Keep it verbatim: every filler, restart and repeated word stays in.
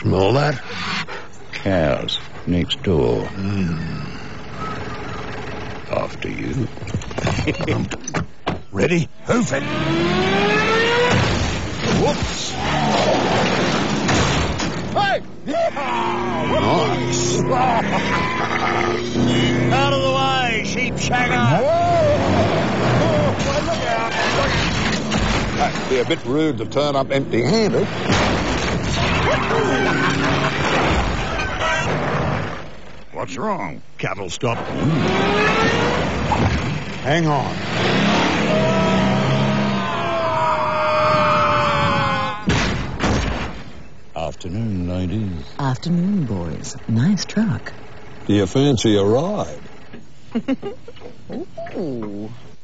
Smell that? Cows next door. Mm. After you. Ready? Hoof it. Whoops. Hey! Nice. Out of the way, sheep shagger! Look out. That'd be a bit rude to turn up empty-handed. What's wrong? Cattle stop. Hang on. Afternoon, ladies. Afternoon, boys. Nice truck. Do you fancy a ride? Ooh.